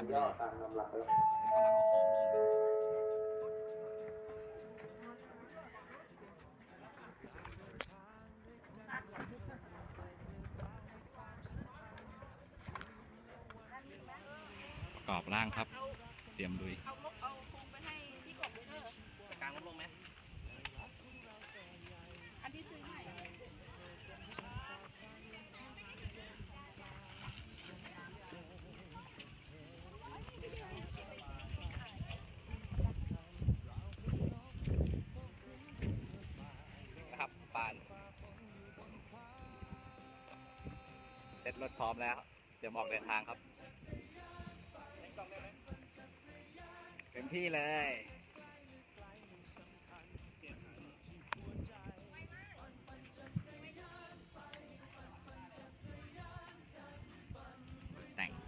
านไปเลยแล้วกำลังเอาของลงประกอบร่างครับเตรียมลุยเอาโครงไปให้ที่กบบุกเกอร์กลางลงไหมอันที่ซื้อใหม่นะครับปานเสร็จรถพร้อมแล้วเดี๋ยวออกเดินทางครับเต็มที่เลยแต่ง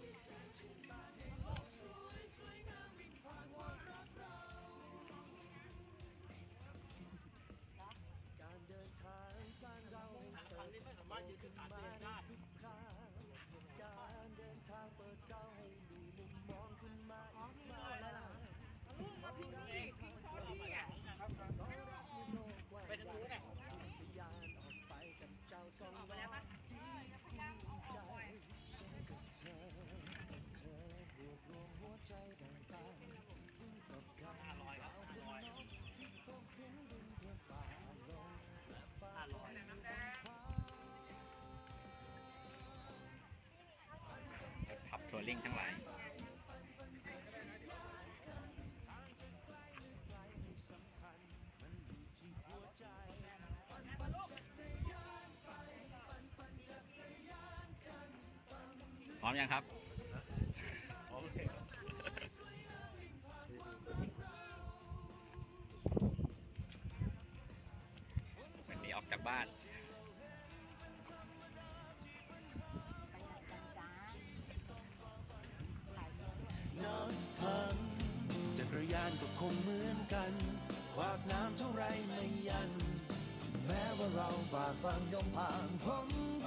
การเดินทางสร้างเราให้เติบโตขึ้นมาในทุกครั้งการเดินทางเปิดเราให้มีมุมมองขึ้นมาอีกมากมายเรารักในทางกว้างใหญ่เรารักในโลกกว้างใหญ่ทะยานออกไปกับเจ้าสองล้อที่คู่ใจฉันกับเธอบวกรวมหัวใจแบ่งปันวิ่งกับกันเราเป็นนกที่พบเห็นดินเพื่อฝ่าลมและฝ่าฝนอยู่บนฟ้าขับทัวริงทั้งหลายพร้อมยังครับพร้อมเลยวันนี้ออกจากบ้านน้ำพังจักรยานก็คงเหมือนกันขวากน้ำเท่าไรไม่ยันแม้ว่าเราบากบั่นย่อมผ่านพ้นไป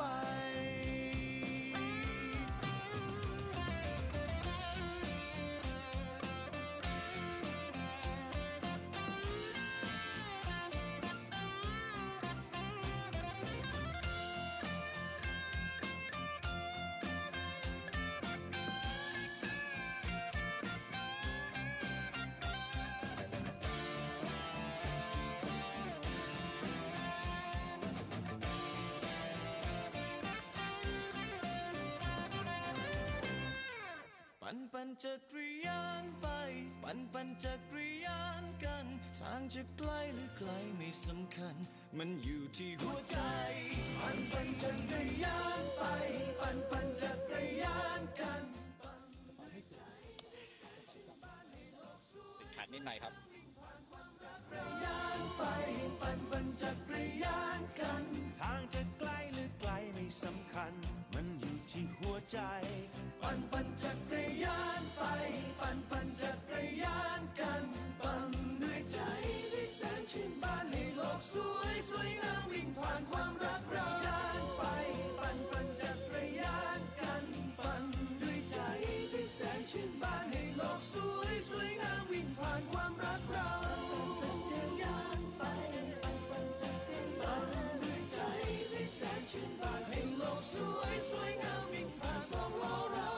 ปั่นจักรยานไปปั่นจักรยานกันทางจะไกลหรือไกลไม่สำคัญมันอยู่ที่หัวใจปั่นจักรยานไปปั่นจักรยานกันขาดนิดหน่อยครับจักรยานไปปั่นจักรยานกันทางจะไกลหรือไกลไม่สำคัญมันอยู่ที่หัวใจปั่นจักรยานไปปั่นจักรยานกันปั่นด้วยใจที่แสนชื่นบานให้โลกสวยงามวิ่งผ่านความรักเรายานไปปั่นจักรยานกันปั่นด้วยใจที่แสนชื่นบานให้โลกสวยงามวิ่งผ่านความรักเราจักรยานไปปั่นจักรยานด้วยใจที่แสนชื่นบานให้โลกสวยงามวิ่งผ่านสองล้อเรา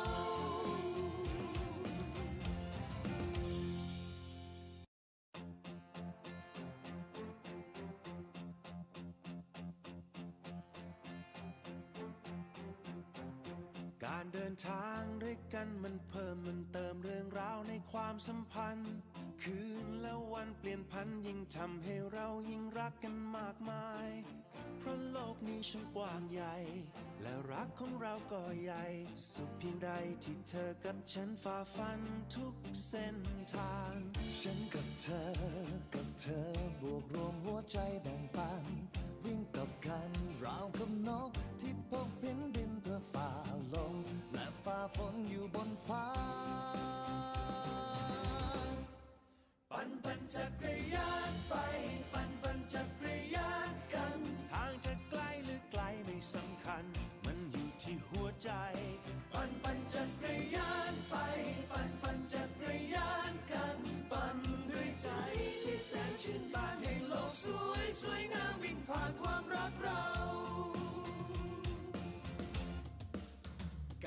การเดินทางด้วยกันมันเพิ่มมันเติมเรื่องราวในความสัมพันธ์คืนและวันเปลี่ยนพันยิ่งทำให้เรายิ่งรักกันมากมายเพราะโลกนี้ช่างกว้างใหญ่และรักของเราก็ใหญ่สุดเพียงใดที่เธอกับฉันฝ่าฟันทุกเส้นทางฉันกับเธอบวกรวมหัวใจแบ่งปันวิ่งกับกันราวกับนกที่พบเห็นดินเพื่อฝ่าลมและฝ่าฝนอยู่บนฟ้าปั่นจักรยานไปปั่นจักรยานกันทางจะไกลหรือไกลไม่สำคัญมันอยู่ที่หัวใจปั่นจักรยานไป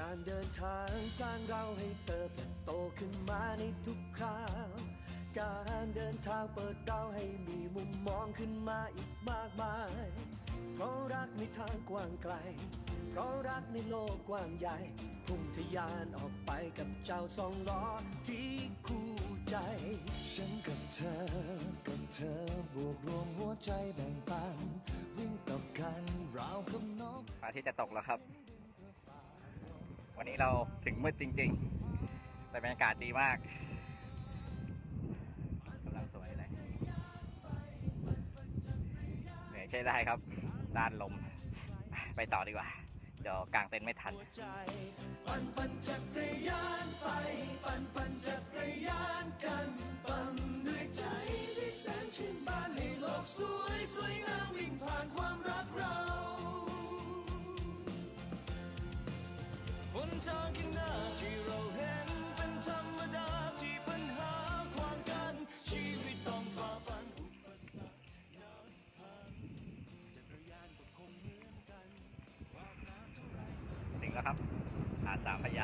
การเดินทางสร้างเราให้เติบโตขึ้นมาในทุกคราวการเดินทางเปิดเราให้มีมุมมองขึ้นมาอีกมากมายเพราะรักในทางกว้างไกลเพราะรักในโลกกว้างใหญ่พุ่งทะยานออกไปกับเจ้าสองล้อที่คู่ใจฉันกับเธอบวกรวมหัวใจแบ่งปันวิ่งต่อกันราวกับนกพระอาทิตย์จะตกแล้วครับ วันนี้เราถึงมืดจริงๆแต่บรรยากาศดีมากกำลังสวยเลยเหนื่อยใช้ได้ครับด้านลมไปต่อดีกว่าเดี๋ยวกางเต็นท์ไม่ทันปั่นจักรยานไปปั่นจักรยานกันปั่นด้วยใจที่แสนชื่นบานให้โลกสวยงามวิ่งผ่านความรักเราหนทางข้างหน้าที่เราเห็นเป็นธรรมดาที่ปัญหาขวางกันชีวิตต้องฝ่าฟันอุปสรรคน้ำพันจักรยานก็คงเหมือนกันความน้ำเท่าไรถึงแล้วครับหาดสามพระยา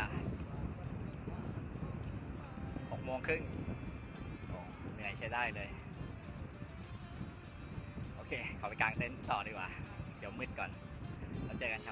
6 โมงครึ่งเหนื่อยใช้ได้เลย โอเคขอไปกางเต็นท์ต่อดีกว่าเดี๋ยวมืดก่อนแล้วเจอกันครับ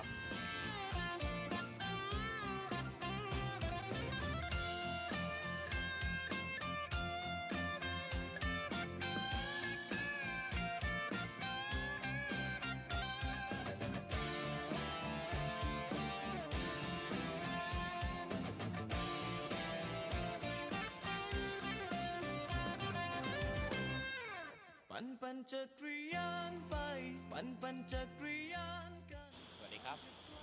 ปั่นจักรยานไปปั่นจักรยานกันสวัสดีครับ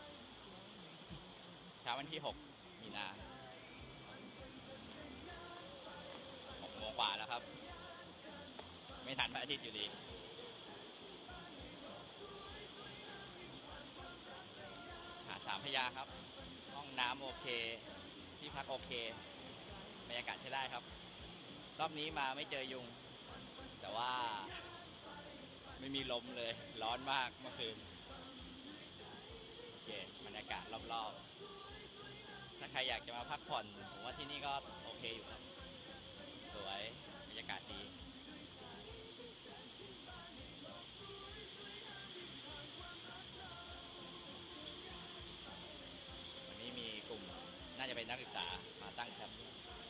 เช้าวันที่ 6 มีนา6 โมงกว่าแล้วครับ ไม่ทันพระอาทิตย์อยู่ดีหาดสามพระยาครับห้องน้ำโอเคที่พักโอเคบรรยากาศใช้ได้ครับรอบนี้มาไม่เจอยุงแต่ว่าไม่มีลมเลยร้อนมากเมื่อคืนโอเคบรรยากาศรอบๆถ้าใครอยากจะมาพักผ่อนผมว่าที่นี่ก็โอเคอยู่ครับสวยบรรยากาศดีวันนี้มีกลุ่มน่าจะเป็นนักศึกษามาตั้งแคมป์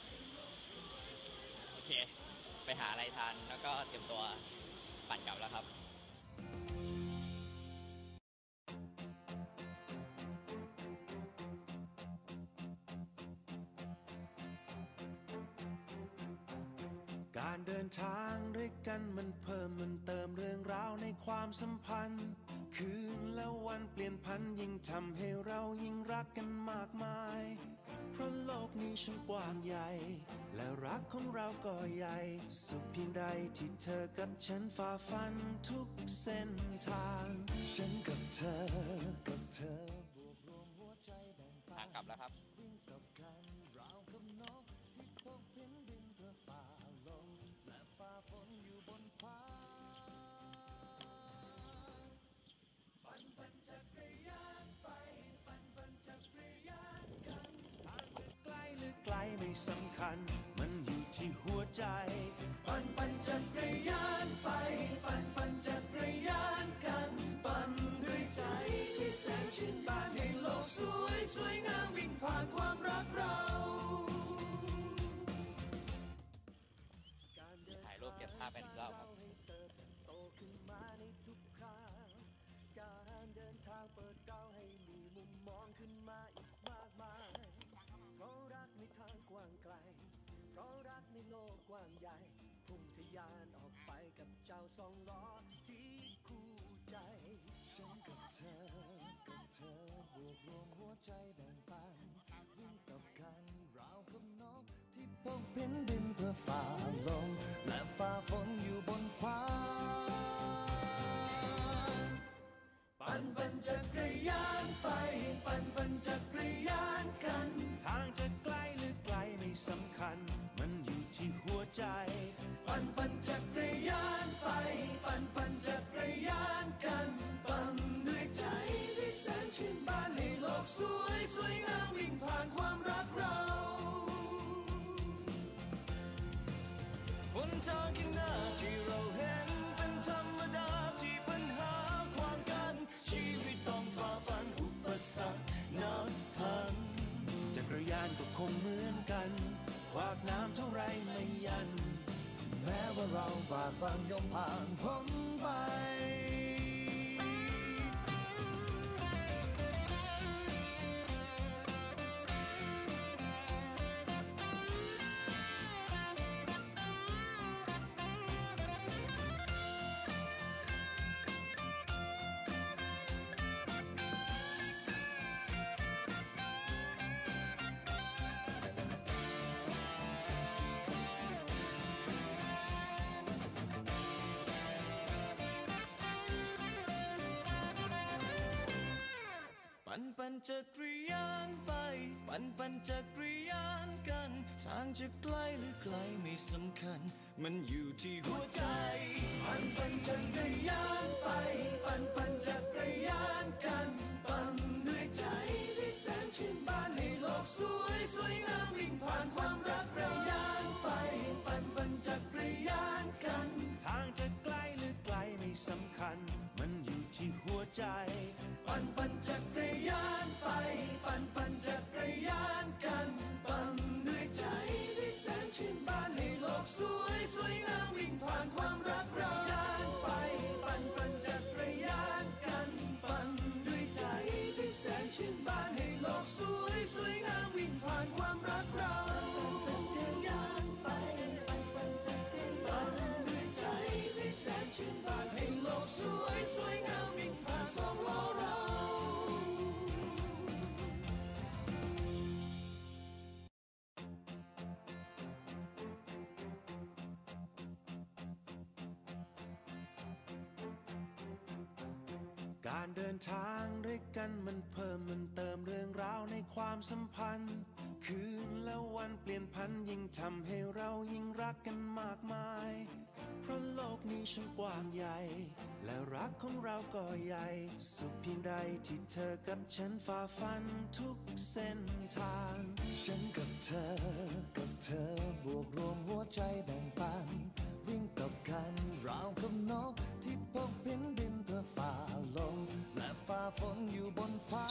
โอเคไปหาอะไรทานแล้วก็เตรียมตัวปั่นกลับแล้วครับการเดินทางด้วยกันมันเพิ่มมันเติมเรื่องราวในความสัมพันธ์คืนและวันเปลี่ยนพันยิ่งทำให้เรายิ่งรักกันมากมายเพราะโลกนี้ช่างกว้างใหญ่และรักของเราก็ใหญ่สุขเพียงใดที่เธอกับฉันฝ่าฟันทุกเส้นทางฉันกับเธอบวกรวมหัวใจแบ่งปันทางกลับแล้วครับวิ่งกับกันราวกับนกที่พบเห็นบินเพื่อฝ่าลมและฝ่าฝนอยู่บนฟ้าปั่นจักรยานไปปั่นจักรยานกันทางจะไกลหรือไกลไม่สำคัญมันอยู่ที่หัวใจปั่นจักรยานไปปั่นจักรยานกันปั่นด้วยใจที่แสนชื่นบานให้โลกสวยงามวิ่งผ่านความรักเรามีถ่ายรูปเก็บภาพเป็นอีกรอบครับโตขึ้นมาในทุกคราวการเดินทางเปิดเราให้มีมุมมองขึ้นมาอีกมากมายเพราะรักในทางกว้างไกลเพราะรักในโลกกว้างใหญ่พุ่งทะยานออกไปกับเจ้าสองล้อที่คู่ใจฉันกับเธอบวกรวมหัวใจแบ่งปันวิ่งต่อกันราวกับนกที่พบเห็นบินเพื่อฝ่าลมและฝ่าฝนอยู่บนฟ้าปั่นจักรยานไปปั่นจักรยานกันทางจะไกลหรือไกลไม่สำคัญมันอยู่ที่หัวใจปั่นจักรยานไปปั่นจักรยานกันปั่นด้วยใจที่แสนชื่นบานให้โลกสวยงามวิ่งานก็คงเหมือนกันขวากน้ำเท่าไรไม่ยันแม้ว่าเราบากบั่นย่อมผ่านพ้นไปปั่นจักรยานไปปั่นจักรยานกันทางจะไกลหรือไกลไม่สำคัญมันอยู่ที่หัวใจปั่นจักรยานไปปั่นจักรยานกันปั่นด้วยใจที่แสนชื่นบานให้โลกสวยงามวิ่งผ่านความรักเรายานไปปั่นจักรยานกันทางจะไกลหรือไกลไม่สำคัญมันอยู่ที่หัวใจปั่นจักรยานไปปั่นจักรยานกันปั่นด้วยใจที่แสนชื่นบานให้โลกสวยงามวิ่งผ่านความรักเรายานไปปั่นจักรยานกันปั่นด้วยใจที่แสนชื่นบานให้โลกสวยงามวิ่งผ่านความรักเราจักรยานไปปั่นจักรยานด้วยใจที่แสนชื่นบานให้โลกสวยงามวิ่งผ่านสองล้อเราการเดินทางด้วยกันมันเพิ่มมันเติมเรื่องราวในความสัมพันธ์คืนและวันเปลี่ยนพันยิ่งทำให้เรายิ่งรักกันมากมายเพราะโลกนี้ช่างกว้างใหญ่และรักของเราก็ใหญ่สุดเพียงใดที่เธอกับฉันฝ่าฟันทุกเส้นทางฉันกับเธอบวกรวมหัวใจแบ่งปันวิ่งกับกันราวกับนกที่พบเห็นดินเพื่อฝ่าลมและฝ่าฝนอยู่บนฟ้า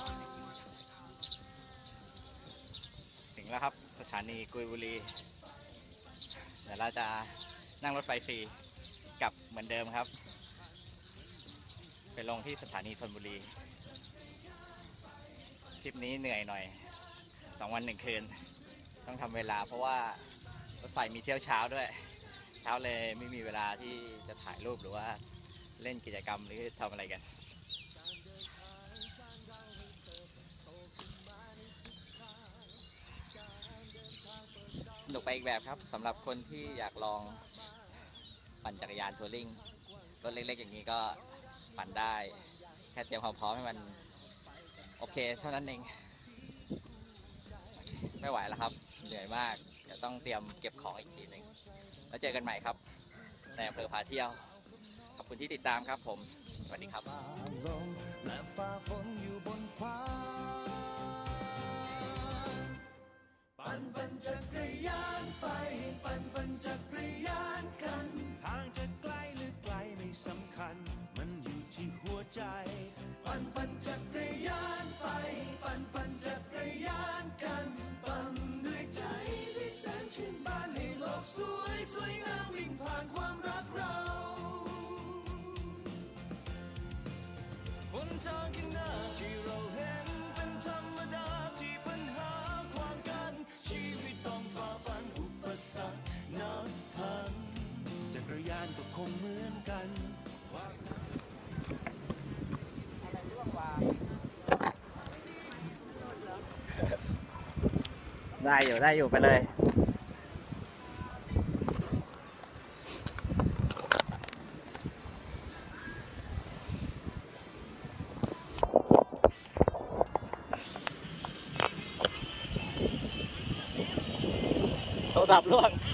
ถึงแล้วครับสถานีกุยบุรีเดี๋ยวเราจะนั่งรถไฟฟรีกลับเหมือนเดิมครับไปลงที่สถานีธนบุรีทริปนี้เหนื่อยหน่อย2 วัน 1 คืนต้องทำเวลาเพราะว่ารถไฟมีเที่ยวเช้าด้วยเช้าเลยไม่มีเวลาที่จะถ่ายรูปหรือว่าเล่นกิจกรรมหรือทำอะไรกันสนุกไปอีกแบบครับสำหรับคนที่อยากลองปั่นจักรยานทัวริงรถเล็กๆอย่างนี้ก็ปั่นได้แค่เตรียมความพร้อมให้มันโอเคเท่านั้นเองไม่ไหวแล้วครับเหนื่อยมากเดี๋ยวต้องเตรียมเก็บของอีกทีหนึ่งแล้วเจอกันใหม่ครับในอำเภอพาเที่ยวขอบคุณที่ติดตามครับผมสวัสดีครับลมและฟ้าฝนอยู่บนฟ้าปั่นจักรยานไปปั่นจักรยานกันทางจะไกลหรือไกลไม่สำคัญมันอยู่ที่หัวใจปั่นจักรยานไปปั่นจักรยานกันปั่นด้วยใจที่แสนชื่นบานให้โลกสวยงามวิ่งผ่านความรักเราหนทางข้างหน้าที่เราเห็นเป็นธรรมดาที่ปัญหาขวางกันชีวิตต้องฝ่าฟันอุปสรรคนับพันจักรยานก็คงเหมือนกันได้อยู่ไปเลยโทรศัพท์ร่วง